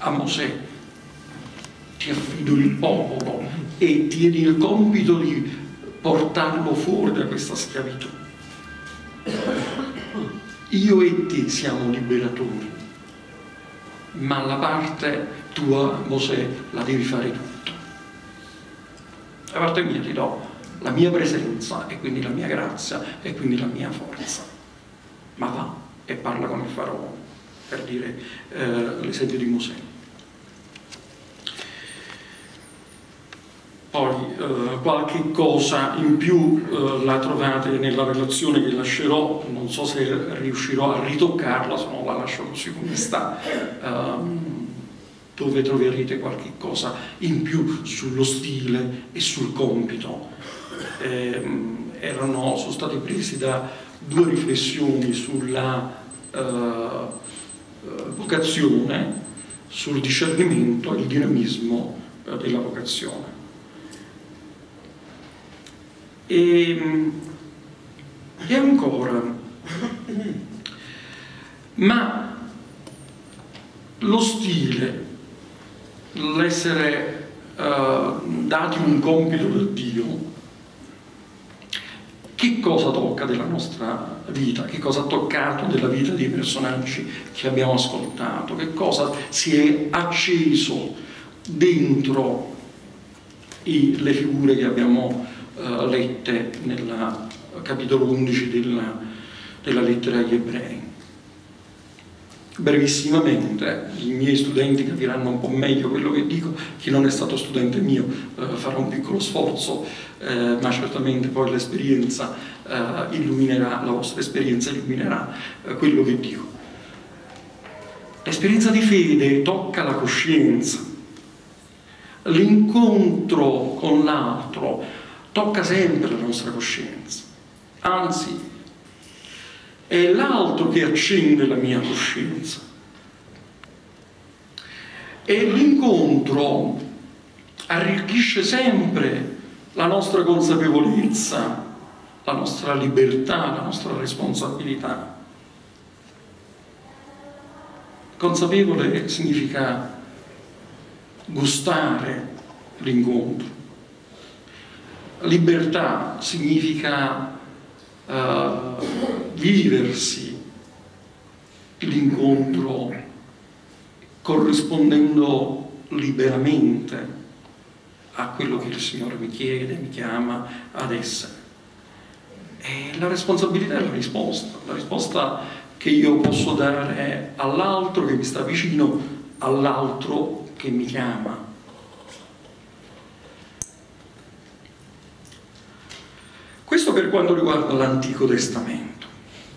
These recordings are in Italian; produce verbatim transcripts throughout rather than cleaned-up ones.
a Mosè: ti affido il popolo e tieni il compito di portarlo fuori da questa schiavitù. Io e te siamo liberatori, ma la parte tua, Mosè, la devi fare tutta. La parte mia ti do la mia presenza e quindi la mia grazia e quindi la mia forza. Ma va e parla con il faraone, per dire eh, l'esempio di Mosè. Poi eh, qualche cosa in più eh, la trovate nella relazione che lascerò, non so se riuscirò a ritoccarla, se no la lascio così come sta, ehm, dove troverete qualche cosa in più sullo stile e sul compito. Eh, erano, sono stati presi da due riflessioni sulla eh, vocazione, sul discernimento e il dinamismo eh, della vocazione. E, e ancora, ma lo stile, l'essere uh, dati un compito da Dio, che cosa tocca della nostra vita? Che cosa ha toccato della vita dei personaggi che abbiamo ascoltato? Che cosa si è acceso dentro i, le figure che abbiamo Uh, lette nel capitolo undici della, della lettera agli Ebrei? Brevissimamente, i miei studenti capiranno un po' meglio quello che dico. Chi non è stato studente mio uh, farà un piccolo sforzo, uh, ma certamente poi l'esperienza uh, illuminerà, la vostra esperienza illuminerà uh, quello che dico. L'esperienza di fede tocca la coscienza, l'incontro con l'altro tocca sempre la nostra coscienza, anzi è l'altro che accende la mia coscienza. E l'incontro arricchisce sempre la nostra consapevolezza, la nostra libertà, la nostra responsabilità. Consapevole significa gustare l'incontro. Libertà significa uh, viversi l'incontro corrispondendo liberamente a quello che il Signore mi chiede, mi chiama ad essere. E la responsabilità è la risposta, la risposta che io posso dare all'altro che mi sta vicino, all'altro che mi chiama. Questo per quanto riguarda l'Antico Testamento.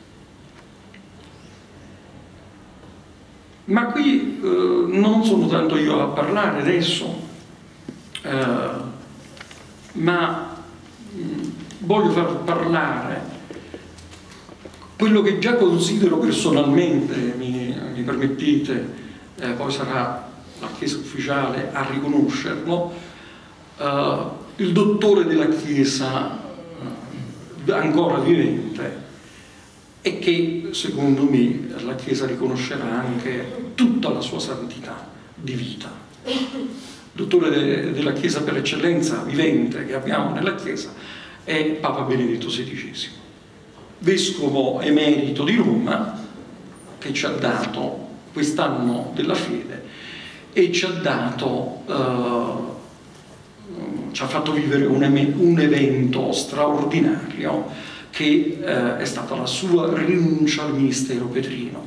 Ma qui eh, non sono tanto io a parlare adesso, eh, ma mh, voglio far parlare quello che già considero personalmente, mi, mi permettete, eh, poi sarà la Chiesa ufficiale a riconoscerlo, eh, il dottore della Chiesa ancora vivente, e che secondo me la Chiesa riconoscerà anche tutta la sua santità di vita. Dottore de, della Chiesa per eccellenza vivente che abbiamo nella Chiesa è Papa Benedetto sedicesimo, vescovo emerito di Roma, che ci ha dato quest'anno della fede e ci ha dato uh, ci ha fatto vivere un, un evento straordinario che eh, è stata la sua rinuncia al ministero petrino.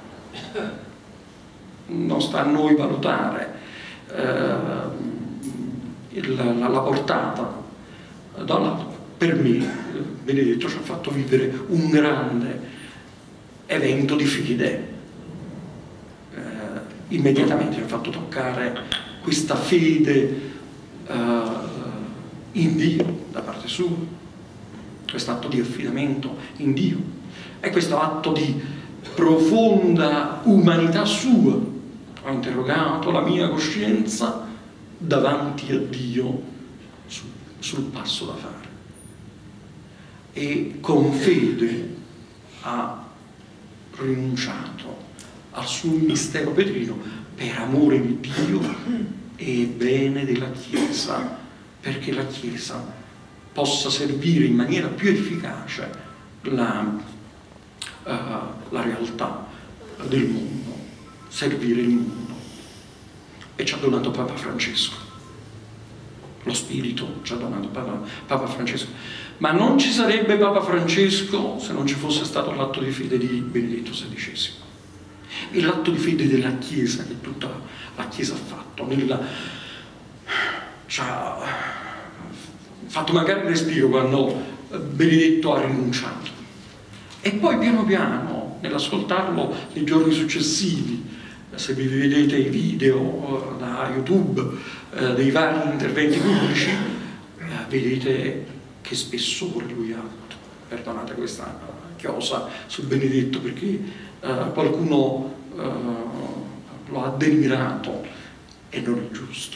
Non sta a noi valutare eh, il, la, la portata, per me Benedetto ci ha fatto vivere un grande evento di fede, eh, immediatamente ci ha fatto toccare questa fede Uh, in Dio da parte sua, questo atto di affidamento in Dio e questo atto di profonda umanità sua. Ho interrogato la mia coscienza davanti a Dio su, sul passo da fare e con fede ha rinunciato al suo ministero petrino per amore di Dio e bene della Chiesa, perché la Chiesa possa servire in maniera più efficace la, uh, la realtà del mondo, servire il mondo. E ci ha donato Papa Francesco, lo Spirito ci ha donato Papa, Papa Francesco. Ma non ci sarebbe Papa Francesco se non ci fosse stato l'atto di fede di Benedetto sedicesimo. E l'atto di fede della Chiesa, che tutta la Chiesa ha fatto, nella, ci ha fatto magari il respiro quando Benedetto ha rinunciato. E poi piano piano, nell'ascoltarlo nei giorni successivi, se vi vedete i video da YouTube eh, dei vari interventi pubblici, eh, vedete che spessore lui ha avuto. Perdonate questa chiosa su Benedetto, perché eh, qualcuno eh, lo ha denigrato e non è giusto.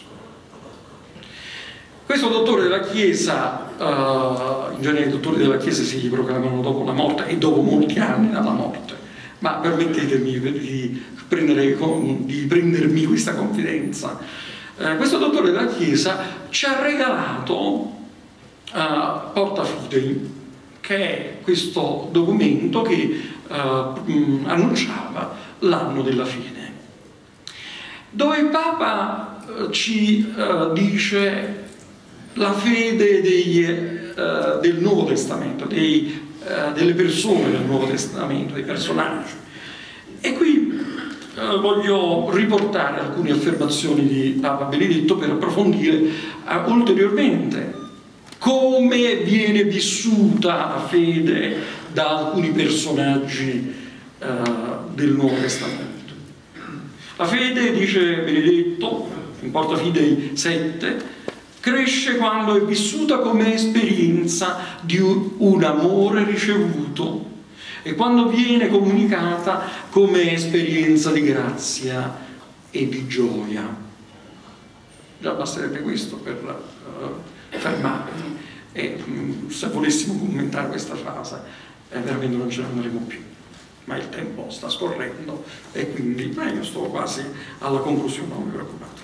Questo dottore della Chiesa, eh, in genere i dottori della Chiesa si proclamano dopo la morte e dopo molti anni dalla morte, ma permettetemi di, prendere, di prendermi questa confidenza. Eh, questo dottore della Chiesa ci ha regalato Uh, Porta Fidei, che è questo documento che uh, mh, annunciava l'anno della fede, dove il Papa uh, ci uh, dice la fede dei, uh, del Nuovo Testamento, dei, uh, delle persone del Nuovo Testamento, dei personaggi. E qui uh, voglio riportare alcune affermazioni di Papa Benedetto per approfondire uh, ulteriormente come viene vissuta la fede da alcuni personaggi uh, del Nuovo Testamento. La fede, dice Benedetto, in Porta Fidei sette, cresce quando è vissuta come esperienza di un amore ricevuto e quando viene comunicata come esperienza di grazia e di gioia. Già basterebbe questo per uh, fermarmi, e mh, se volessimo commentare questa frase eh, veramente non ce ne andremo più, ma il tempo sta scorrendo e quindi eh, io sto quasi alla conclusione, non vi preoccupate.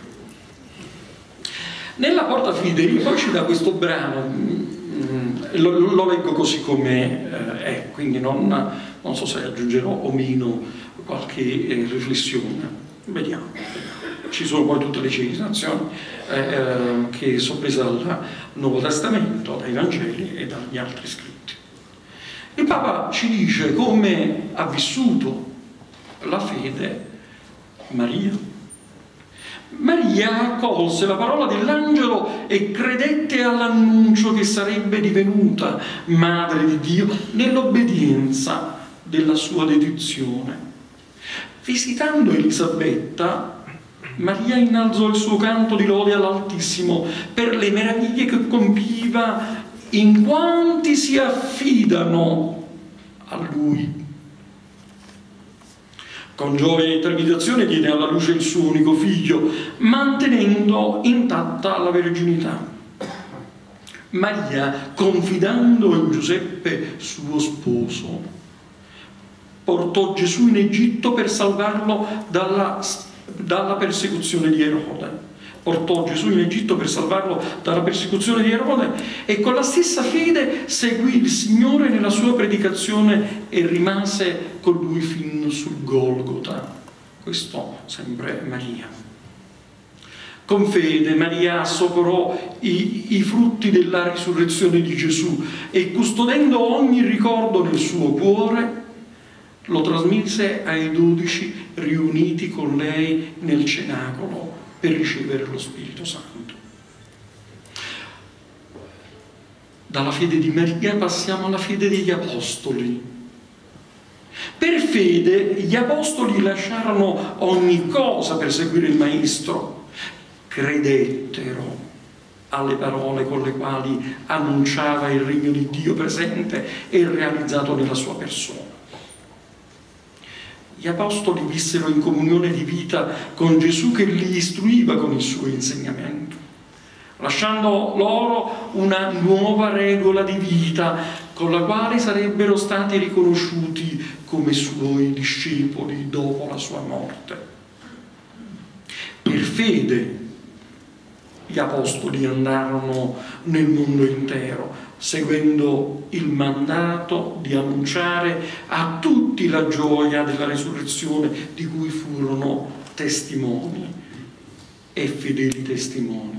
Nella Porta Fidei poi ci dà questo brano, mh, lo, lo leggo così come eh, è, quindi non, non so se aggiungerò o meno qualche eh, riflessione, vediamo, vediamo. Ci sono poi tutte le citazioni eh, che sono prese dal Nuovo Testamento, dai Vangeli e dagli altri scritti. Il Papa ci dice come ha vissuto la fede Maria. Maria accolse la parola dell'angelo e credette all'annuncio che sarebbe divenuta Madre di Dio nell'obbedienza della sua dedizione. Visitando Elisabetta, Maria innalzò il suo canto di lode all'Altissimo per le meraviglie che compiva in quanti si affidano a Lui. Con gioia e trepidazione diede alla luce il suo unico figlio, mantenendo intatta la verginità. Maria, confidando in Giuseppe, suo sposo, portò Gesù in Egitto per salvarlo dalla dalla persecuzione di Erode. Portò Gesù in Egitto per salvarlo dalla persecuzione di Erode e con la stessa fede seguì il Signore nella sua predicazione e rimase con lui fin sul Golgota. Questo sempre Maria. Con fede Maria assaporò i, i frutti della risurrezione di Gesù e custodendo ogni ricordo nel suo cuore lo trasmise ai dodici riuniti con lei nel cenacolo per ricevere lo Spirito Santo. Dalla fede di Maria passiamo alla fede degli Apostoli. Per fede gli Apostoli lasciarono ogni cosa per seguire il Maestro, credettero alle parole con le quali annunciava il regno di Dio presente e realizzato nella sua persona. Gli Apostoli vissero in comunione di vita con Gesù che li istruiva con il suo insegnamento, lasciando loro una nuova regola di vita con la quale sarebbero stati riconosciuti come suoi discepoli dopo la sua morte. Per fede gli apostoli andarono nel mondo intero, seguendo il mandato di annunciare a tutti la gioia della risurrezione di cui furono testimoni e fedeli testimoni.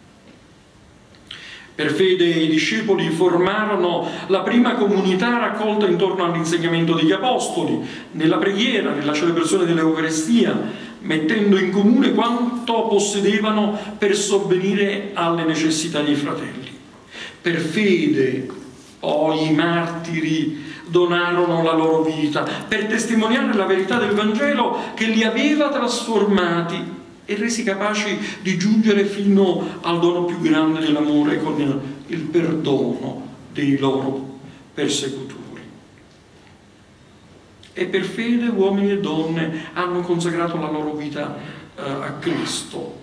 Per fede i discepoli formarono la prima comunità raccolta intorno all'insegnamento degli apostoli, nella preghiera, nella celebrazione dell'Eucaristia, mettendo in comune quanto possedevano per sovvenire alle necessità dei fratelli. Per fede poi i martiri donarono la loro vita per testimoniare la verità del Vangelo che li aveva trasformati e resi capaci di giungere fino al dono più grande dell'amore con il perdono dei loro persecutori. E per fede uomini e donne hanno consacrato la loro vita eh, a Cristo.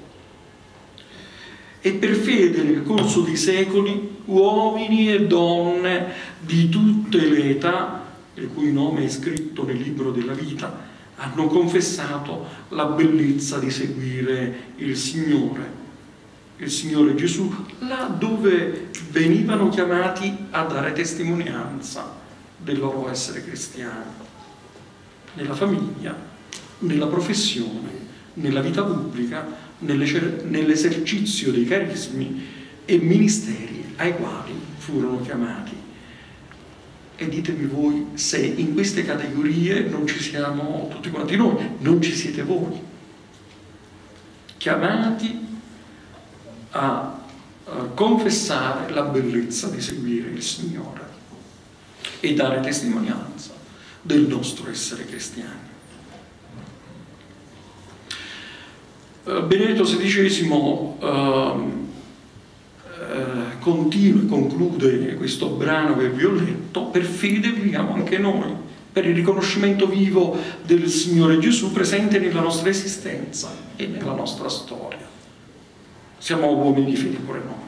E per fede nel corso dei secoli uomini e donne di tutte le età, il cui nome è scritto nel libro della vita, hanno confessato la bellezza di seguire il Signore, il Signore Gesù, là dove venivano chiamati a dare testimonianza del loro essere cristiani, nella famiglia, nella professione, nella vita pubblica, nell'esercizio dei carismi e ministeri ai quali furono chiamati. E ditemi voi se in queste categorie non ci siamo tutti quanti noi, non ci siete voi, chiamati a, a confessare la bellezza di seguire il Signore e dare testimonianza del nostro essere cristiani. Uh, Benedetto sedicesimo uh, Uh, continua e conclude questo brano che vi ho letto: per fede viviamo anche noi, per il riconoscimento vivo del Signore Gesù presente nella nostra esistenza e nella nostra storia. Siamo uomini di fede pure noi.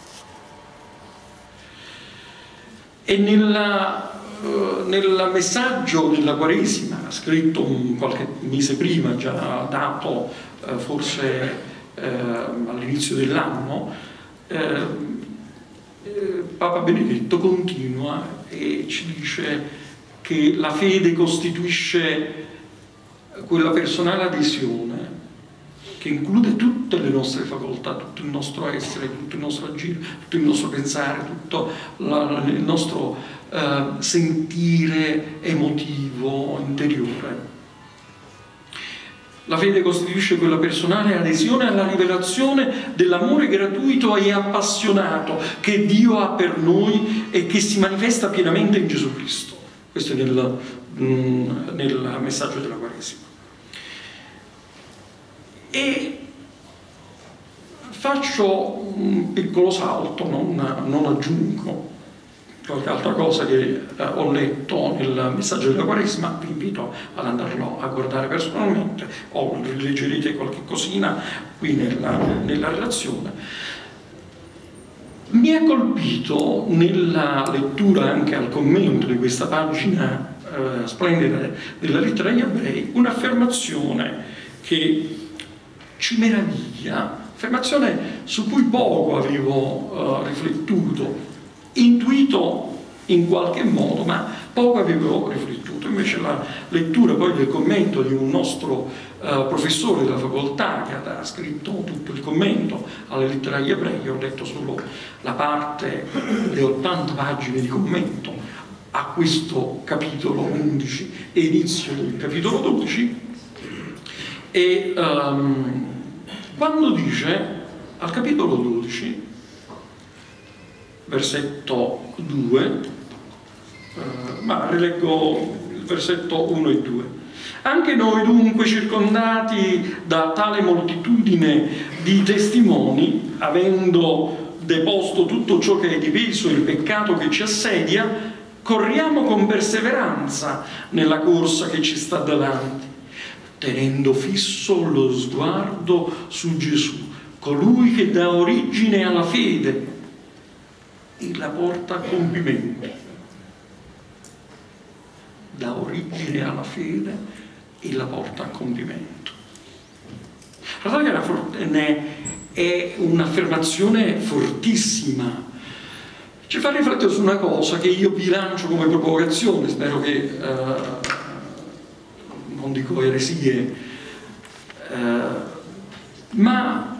E nella, uh, nel messaggio della Quaresima, scritto un, qualche mese prima, già dato uh, forse uh, all'inizio dell'anno, Eh, eh, Papa Benedetto continua e ci dice che la fede costituisce quella personale adesione che include tutte le nostre facoltà, tutto il nostro essere, tutto il nostro agire, tutto il nostro pensare, tutto la, il nostro eh, sentire emotivo interiore. La fede costituisce quella personale adesione alla rivelazione dell'amore gratuito e appassionato che Dio ha per noi e che si manifesta pienamente in Gesù Cristo. Questo è nel, mm, nel messaggio della Quaresima. E faccio un piccolo salto, non, non aggiungo qualche altra cosa che eh, ho letto nel messaggio della Quaresima. Vi invito ad andarlo a guardare personalmente o rileggerete qualche cosina qui nella, nella relazione. Mi è colpito nella lettura anche al commento di questa pagina eh, splendida della lettera agli Ebrei un'affermazione che ci meraviglia, affermazione su cui poco avevo eh, riflettuto, intuito in qualche modo, ma poco avevo riflettuto. Invece la lettura poi del commento di un nostro uh, professore della facoltà che ha scritto tutto il commento alle lettere agli Ebrei, ho letto solo la parte, le ottanta pagine di commento a questo capitolo undici e inizio del capitolo dodici, e um, quando dice al capitolo dodici versetto due, eh, ma rileggo il versetto uno e due. Anche noi dunque, circondati da tale moltitudine di testimoni, avendo deposto tutto ciò che è di peso e il peccato che ci assedia, corriamo con perseveranza nella corsa che ci sta davanti, tenendo fisso lo sguardo su Gesù, colui che dà origine alla fede e la porta a compimento. Dà origine alla fede e la porta a compimento. Guardate che è, una è un'affermazione fortissima. Ci fa riflettere su una cosa che io vi lancio come provocazione, spero che eh, non dico eresie, eh, ma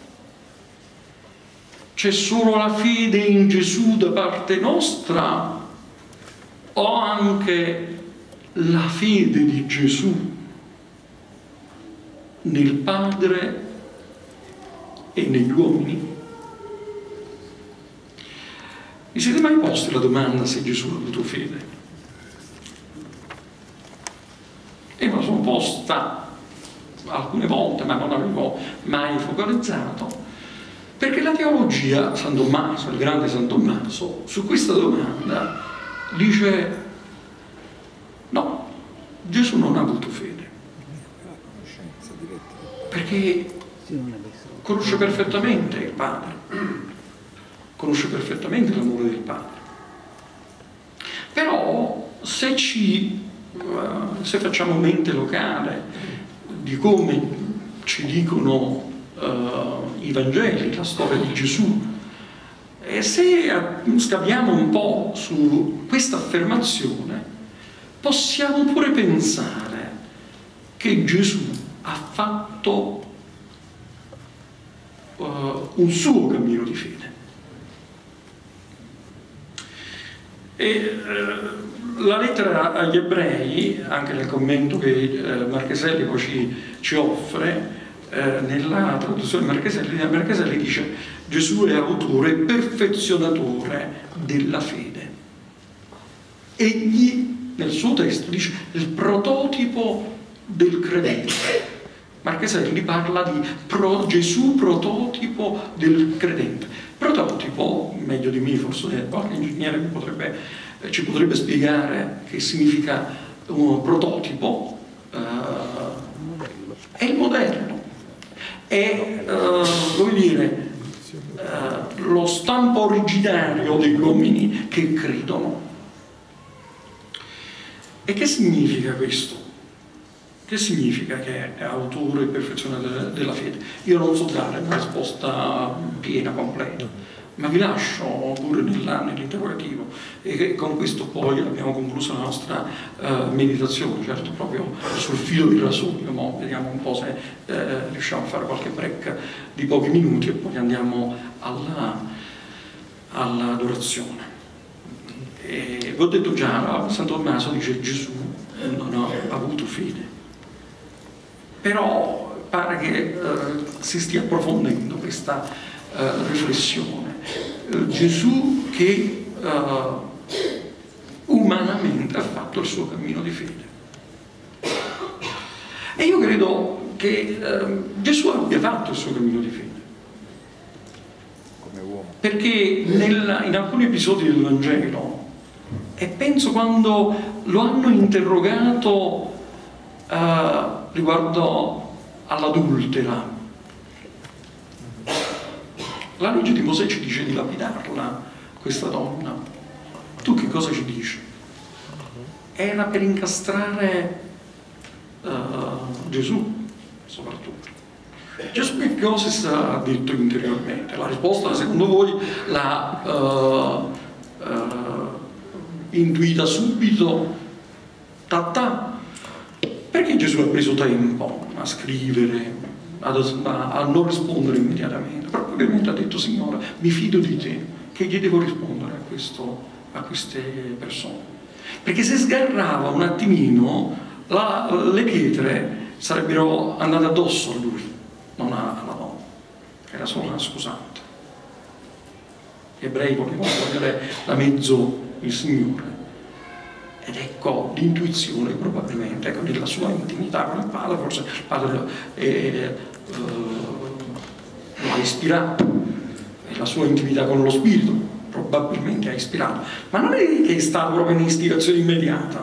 c'è solo la fede in Gesù da parte nostra o anche la fede di Gesù nel Padre e negli uomini? Vi siete mai posti la domanda se Gesù ha avuto fede? E me la sono posta alcune volte, ma non avevo mai focalizzato, perché la teologia, San Tommaso, il grande San Tommaso, su questa domanda dice no, Gesù non ha avuto fede, perché conosce perfettamente il Padre, conosce perfettamente l'amore del Padre. Però se ci uh, se facciamo mente locale di come ci dicono uh, i Vangeli, la storia di Gesù, e se scaviamo un po' su questa affermazione, possiamo pure pensare che Gesù ha fatto uh, un suo cammino di fede. E eh, la lettera agli ebrei, anche nel commento che eh, Marcheselli poi ci, ci offre, eh, nella traduzione Marcheselli, Marcheselli dice: Gesù è autore e perfezionatore della fede. Egli nel suo testo dice il prototipo del credente. Marcheselli parla di pro, Gesù prototipo del credente. Prototipo, meglio di me forse qualche ingegnere mi potrebbe, eh, ci potrebbe spiegare che significa un prototipo. Eh, è il modello, è eh, come dire, eh, lo stampo originario degli uomini che credono. E che significa questo? Che significa che è autore e perfezionatore della fede? Io non so dare una risposta piena, completa, ma vi lascio pure nell'interrogativo, e che con questo poi abbiamo concluso la nostra uh, meditazione, certo proprio sul filo del rasoio. Mo vediamo un po' se uh, riusciamo a fare qualche break di pochi minuti e poi andiamo all'adorazione. E vi ho detto già, San Tommaso dice Gesù non ha avuto fede. Però pare che eh, si stia approfondendo questa eh, riflessione. Eh, Gesù che eh, umanamente ha fatto il suo cammino di fede. E io credo che eh, Gesù abbia fatto il suo cammino di fede. Come uomo. Perché nel, in alcuni episodi del Vangelo, e penso quando lo hanno interrogato eh, riguardo all'adultera, la legge di Mosè ci dice di lapidarla, questa donna. Tu che cosa ci dici? Era per incastrare uh, Gesù, soprattutto. Gesù che cosa ha detto interiormente? La risposta, secondo voi, l'ha uh, uh, intuita subito? Ta-ta. Perché Gesù ha preso tempo a scrivere, a, a non rispondere immediatamente? Probabilmente ha detto: Signore, mi fido di te, che gli devo rispondere a, questo, a queste persone? Perché se sgarrava un attimino, la, le pietre sarebbero andate addosso a lui, non alla donna, che era solo una scusante. Gli ebrei volevano togliere da mezzo il Signore. Ed ecco l'intuizione, probabilmente, ecco, nella sua intimità con il Padre, forse il Padre eh, eh, lo ha ispirato, e la sua intimità con lo Spirito probabilmente ha ispirato, ma non è che è stata proprio un'istigazione immediata,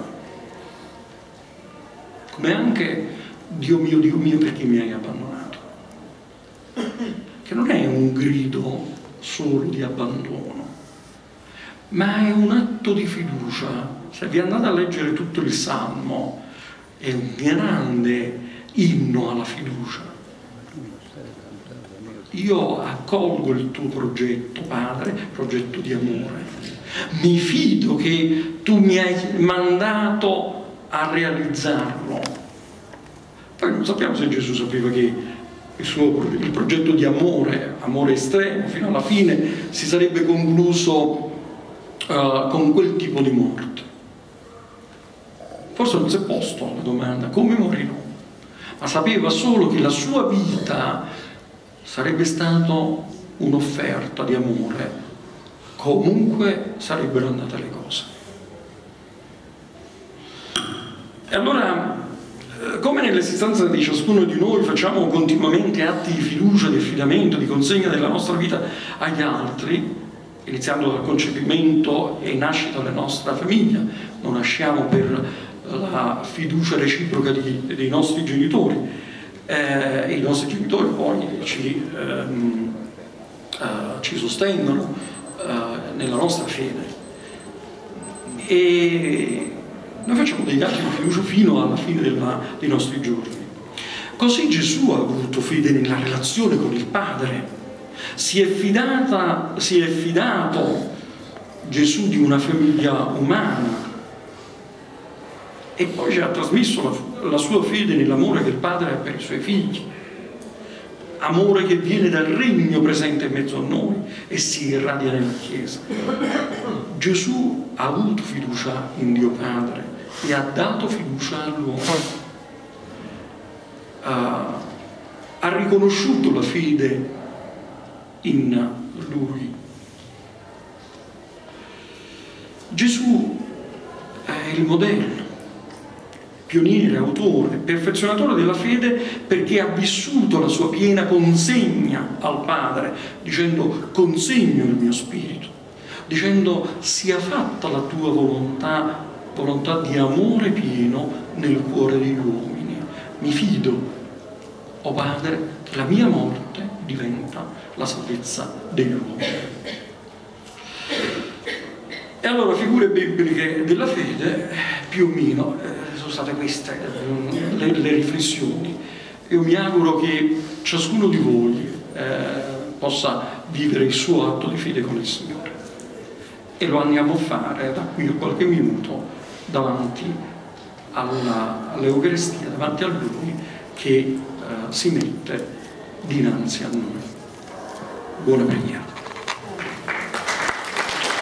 come anche Dio mio, Dio mio, perché mi hai abbandonato? Che non è un grido solo di abbandono, ma è un atto di fiducia. Se vi andate a leggere tutto il Salmo, è un grande inno alla fiducia. io accolgo il tuo progetto, Padre, progetto di amore. Mi fido che tu mi hai mandato a realizzarlo. Poi non sappiamo se Gesù sapeva che il suo il progetto di amore, amore estremo, fino alla fine, si sarebbe concluso uh, con quel tipo di morte. Forse non si è posto la domanda come morirò, ma sapeva solo che la sua vita sarebbe stata un'offerta di amore, comunque sarebbero andate le cose. E allora, come nell'esistenza di ciascuno di noi facciamo continuamente atti di fiducia, di affidamento, di consegna della nostra vita agli altri, iniziando dal concepimento e nascita della nostra famiglia, non nasciamo per la fiducia reciproca di, dei nostri genitori, eh, e i nostri genitori poi ci, ehm, eh, ci sostengono eh, nella nostra fede. E noi facciamo degli atti di fiducia fino alla fine della, dei nostri giorni. Così Gesù ha avuto fede nella relazione con il Padre. Si è, fidata, si è fidato Gesù di una famiglia umana e poi ci ha trasmesso la, la sua fede nell'amore che il Padre ha per i suoi figli. Amore che viene dal regno presente in mezzo a noi e si irradia nella Chiesa. Gesù ha avuto fiducia in Dio Padre e ha dato fiducia all'uomo. Uh, ha riconosciuto la fede in Lui. Gesù è il modello, pioniere, autore, perfezionatore della fede, perché ha vissuto la sua piena consegna al Padre, dicendo consegno il mio spirito, dicendo sia fatta la tua volontà, volontà di amore pieno nel cuore degli uomini. Mi fido, o Padre, che la mia morte diventa la salvezza degli uomini. E allora figure bibliche della fede, più o meno, eh, sono state queste eh, le, le riflessioni. Io mi auguro che ciascuno di voi eh, possa vivere il suo atto di fede con il Signore. E lo andiamo a fare da qui a qualche minuto davanti alla, all'Eucaristia, davanti a Lui che eh, si mette dinanzi a noi. Buona preghiera.